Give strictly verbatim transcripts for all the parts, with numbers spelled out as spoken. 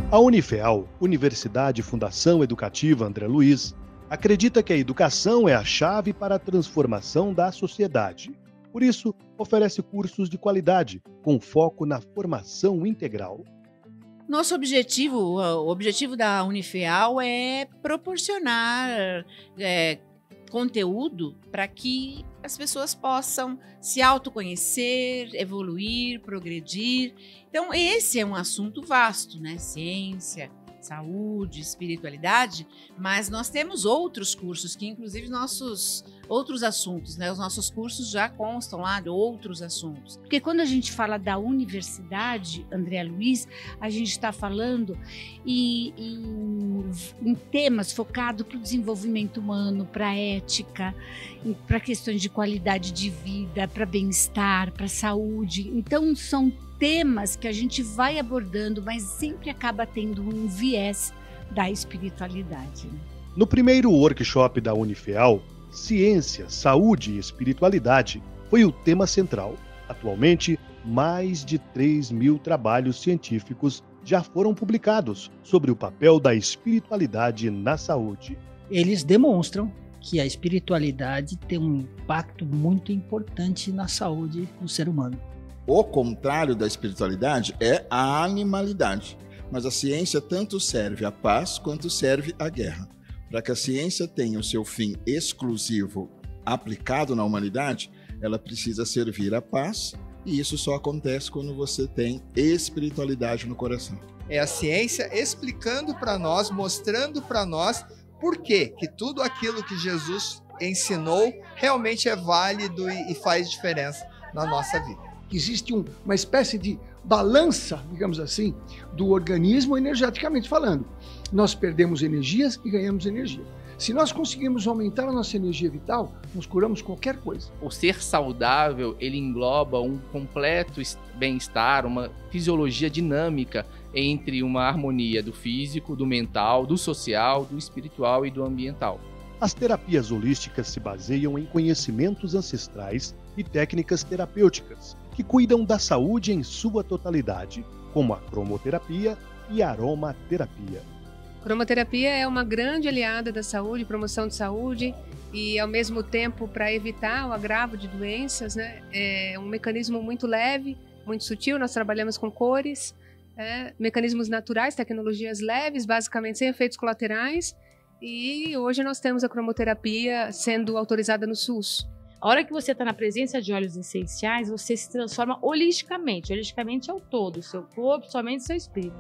A Unifeal, Universidade Fundação Educativa André Luiz, acredita que a educação é a chave para a transformação da sociedade. Por isso, oferece cursos de qualidade, com foco na formação integral. Nosso objetivo, o objetivo da Unifeal é proporcionar é, conteúdo para que as pessoas possam se autoconhecer, evoluir, progredir. Então, esse é um assunto vasto, né? Ciência, saúde, espiritualidade, mas nós temos outros cursos que, inclusive, nossos outros assuntos, né? Os nossos cursos já constam lá de outros assuntos. Porque quando a gente fala da universidade, André Luiz, a gente está falando em, em, em temas focados para o desenvolvimento humano, para a ética, para questões de qualidade de vida, para bem-estar, para saúde. Então, são temas que a gente vai abordando, mas sempre acaba tendo um viés da espiritualidade. No primeiro workshop da Unifeal, Ciência, Saúde e Espiritualidade foi o tema central. Atualmente, mais de três mil trabalhos científicos já foram publicados sobre o papel da espiritualidade na saúde. Eles demonstram que a espiritualidade tem um impacto muito importante na saúde do ser humano. O contrário da espiritualidade é a animalidade, mas a ciência tanto serve à paz quanto serve à guerra. Para que a ciência tenha o seu fim exclusivo aplicado na humanidade, ela precisa servir à paz, e isso só acontece quando você tem espiritualidade no coração. É a ciência explicando para nós, mostrando para nós por quê que tudo aquilo que Jesus ensinou realmente é válido e faz diferença na nossa vida. Existe um, uma espécie de balança, digamos assim, do organismo energeticamente falando. Nós perdemos energias e ganhamos energia. Se nós conseguirmos aumentar a nossa energia vital, nós curamos qualquer coisa. O ser saudável, ele engloba um completo bem-estar, uma fisiologia dinâmica entre uma harmonia do físico, do mental, do social, do espiritual e do ambiental. As terapias holísticas se baseiam em conhecimentos ancestrais e técnicas terapêuticas que cuidam da saúde em sua totalidade, como a cromoterapia e a aromaterapia. Cromoterapia é uma grande aliada da saúde, promoção de saúde e, ao mesmo tempo, para evitar o agravo de doenças, né? É um mecanismo muito leve, muito sutil. Nós trabalhamos com cores, é, mecanismos naturais, tecnologias leves, basicamente sem efeitos colaterais. E hoje nós temos a cromoterapia sendo autorizada no SUS. A hora que você está na presença de óleos essenciais, você se transforma holisticamente. Holisticamente é o todo, o seu corpo, sua mente e seu espírito.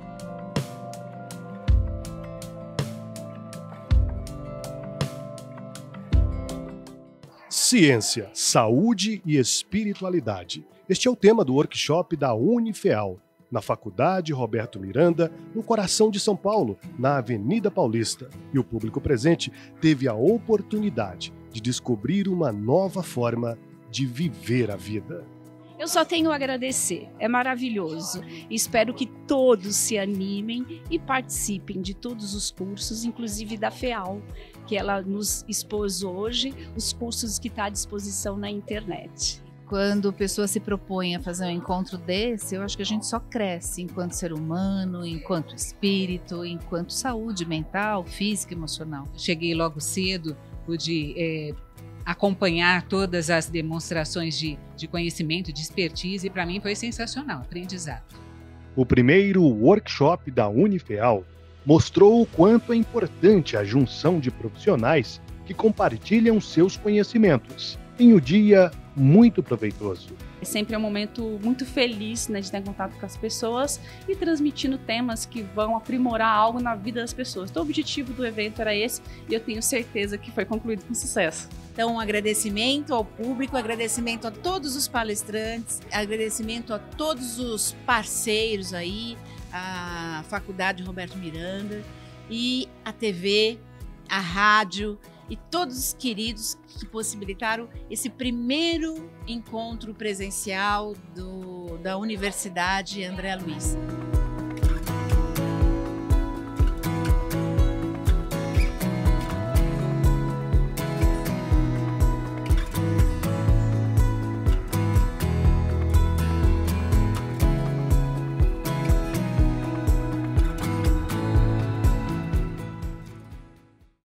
Ciência, Saúde e Espiritualidade. Este é o tema do workshop da Unifeal, na Faculdade Roberto Miranda, no coração de São Paulo, na Avenida Paulista. E o público presente teve a oportunidade de descobrir uma nova forma de viver a vida. Eu só tenho a agradecer, é maravilhoso. Espero que todos se animem e participem de todos os cursos, inclusive da FEAL, que ela nos expôs hoje, os cursos que estão à disposição na internet. Quando a pessoa se propõe a fazer um encontro desse, eu acho que a gente só cresce enquanto ser humano, enquanto espírito, enquanto saúde mental, física, emocional. Cheguei logo cedo, pude é, acompanhar todas as demonstrações de, de conhecimento, de expertise, e para mim foi sensacional, aprendizado. O primeiro workshop da Unifeal mostrou o quanto é importante a junção de profissionais que compartilham seus conhecimentos em um dia muito proveitoso. Sempre é um momento muito feliz, né, de estar em contato com as pessoas e transmitindo temas que vão aprimorar algo na vida das pessoas. Então o objetivo do evento era esse e eu tenho certeza que foi concluído com sucesso. Então um agradecimento ao público, agradecimento a todos os palestrantes, agradecimento a todos os parceiros aí, a Faculdade Roberto Miranda e a T V, a rádio, e todos os queridos que possibilitaram esse primeiro encontro presencial do, da Universidade André Luiz.